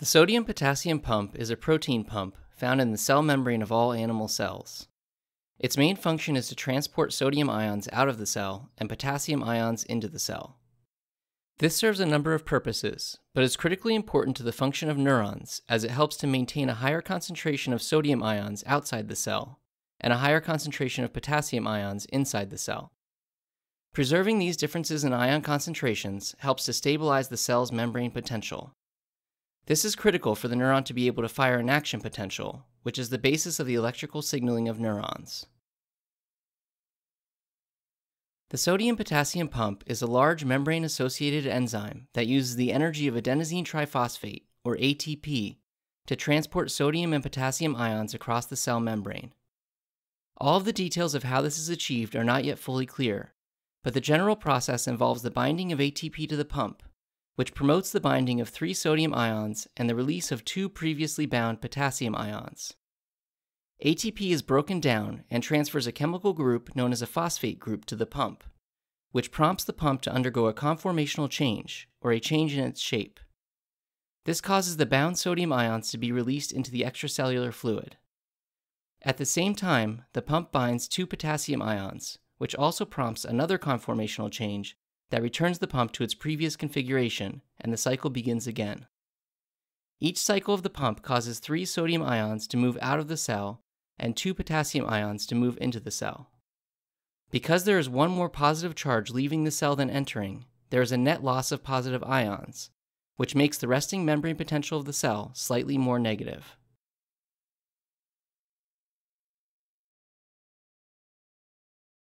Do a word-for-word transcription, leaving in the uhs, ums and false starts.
The sodium-potassium pump is a protein pump found in the cell membrane of all animal cells. Its main function is to transport sodium ions out of the cell and potassium ions into the cell. This serves a number of purposes, but is critically important to the function of neurons as it helps to maintain a higher concentration of sodium ions outside the cell and a higher concentration of potassium ions inside the cell. Preserving these differences in ion concentrations helps to stabilize the cell's membrane potential. This is critical for the neuron to be able to fire an action potential, which is the basis of the electrical signaling of neurons. The sodium-potassium pump is a large membrane-associated enzyme that uses the energy of adenosine triphosphate, or A T P, to transport sodium and potassium ions across the cell membrane. All of the details of how this is achieved are not yet fully clear, but the general process involves the binding of A T P to the pump, which promotes the binding of three sodium ions and the release of two previously bound potassium ions. A T P is broken down and transfers a chemical group known as a phosphate group to the pump, which prompts the pump to undergo a conformational change, or a change in its shape. This causes the bound sodium ions to be released into the extracellular fluid. At the same time, the pump binds two potassium ions, which also prompts another conformational change that returns the pump to its previous configuration, and the cycle begins again. Each cycle of the pump causes three sodium ions to move out of the cell and two potassium ions to move into the cell. Because there is one more positive charge leaving the cell than entering, there is a net loss of positive ions, which makes the resting membrane potential of the cell slightly more negative.